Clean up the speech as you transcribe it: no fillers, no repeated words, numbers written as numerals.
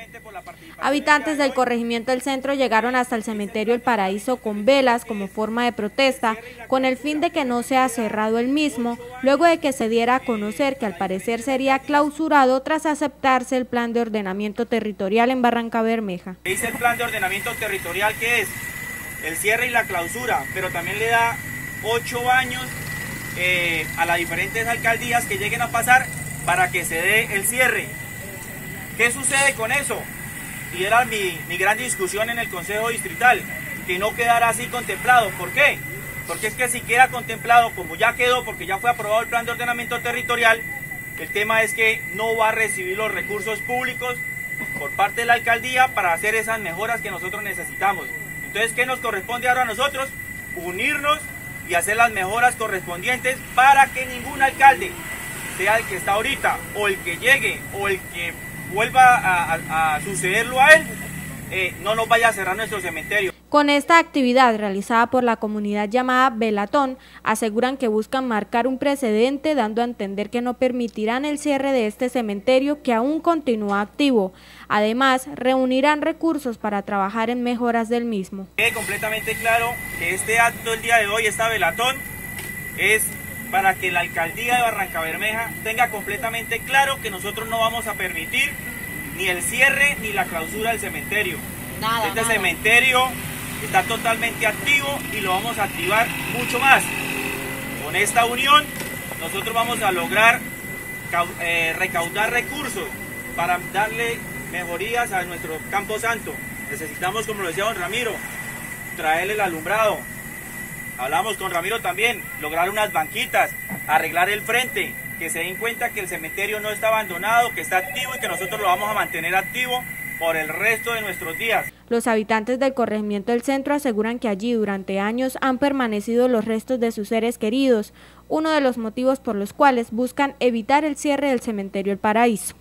Habitantes del corregimiento del centro llegaron hasta el cementerio El Paraíso con velas como forma de protesta, con el fin de que no sea cerrado el mismo, luego de que se diera a conocer que al parecer sería clausurado tras aceptarse el plan de ordenamiento territorial en Barrancabermeja. Dice el plan de ordenamiento territorial que es el cierre y la clausura, pero también le da 8 años a las diferentes alcaldías que lleguen a pasar para que se dé el cierre. ¿Qué sucede con eso? Y era mi gran discusión en el Consejo Distrital, que no quedara así contemplado. ¿Por qué? Porque es que si queda contemplado, como ya quedó, porque ya fue aprobado el plan de ordenamiento territorial, el tema es que no va a recibir los recursos públicos por parte de la alcaldía para hacer esas mejoras que nosotros necesitamos. Entonces, ¿qué nos corresponde ahora a nosotros? Unirnos y hacer las mejoras correspondientes para que ningún alcalde, sea el que está ahorita, o el que llegue, o el que vuelva a sucederlo a él, no nos vaya a cerrar nuestro cementerio. Con esta actividad realizada por la comunidad llamada Velatón, aseguran que buscan marcar un precedente, dando a entender que no permitirán el cierre de este cementerio que aún continúa activo. Además, reunirán recursos para trabajar en mejoras del mismo. Quede completamente claro que este acto del día de hoy, esta Velatón, es para que la alcaldía de Barrancabermeja tenga completamente claro que nosotros no vamos a permitir ni el cierre ni la clausura del cementerio. Este cementerio está totalmente activo y lo vamos a activar mucho más. Con esta unión nosotros vamos a lograr recaudar recursos para darle mejorías a nuestro Campo Santo. Necesitamos, como lo decía don Ramiro, traerle el alumbrado. Hablamos con Ramiro también, lograr unas banquitas, arreglar el frente, que se den cuenta que el cementerio no está abandonado, que está activo y que nosotros lo vamos a mantener activo por el resto de nuestros días. Los habitantes del corregimiento del centro aseguran que allí durante años han permanecido los restos de sus seres queridos, uno de los motivos por los cuales buscan evitar el cierre del cementerio El Paraíso.